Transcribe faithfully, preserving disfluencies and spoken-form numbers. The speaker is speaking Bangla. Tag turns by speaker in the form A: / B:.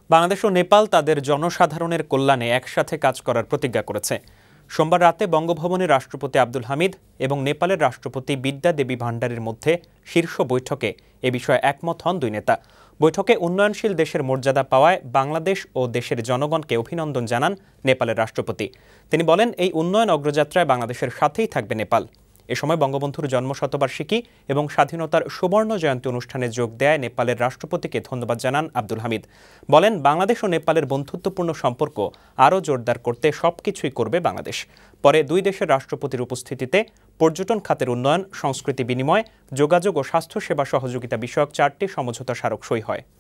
A: বাংলাদেশ ও নেপাল তাদের জনসাধারণের কল্যাণে একসাথে কাজ করার প্রতিজ্ঞা করেছে। সোমবার রাতে বঙ্গভবনে রাষ্ট্রপতি আব্দুল হামিদ এবং নেপালের রাষ্ট্রপতি বিদ্যা দেবী ভান্ডারীর মধ্যে শীর্ষ বৈঠকে এ বিষয়ে একমত হন দুই নেতা। বৈঠকে উন্নয়নশীল দেশের মর্যাদা পাওয়ায় বাংলাদেশ ও দেশের জনগণকে অভিনন্দন জানান নেপালের রাষ্ট্রপতি। তিনি বলেন, এই উন্নয়ন অগ্রযাত্রায় বাংলাদেশের সাথেই থাকবে নেপাল। এ সময় বঙ্গবন্ধুর জন্মশতবার্ষিকী এবং স্বাধীনতার সুবর্ণ জয়ন্তী অনুষ্ঠানে যোগ দেয় নেপালের রাষ্ট্রপতিকে ধন্যবাদ জানান আব্দুল হামিদ। বলেন, বাংলাদেশ ও নেপালের বন্ধুত্বপূর্ণ সম্পর্ক আরও জোরদার করতে সবকিছুই করবে বাংলাদেশ। পরে দুই দেশের রাষ্ট্রপতির উপস্থিতিতে পর্যটন খাতের উন্নয়ন, সংস্কৃতি বিনিময়, যোগাযোগ ও স্বাস্থ্যসেবা সহযোগিতা বিষয়ক চারটি সমঝোতা স্মারক সই হয়।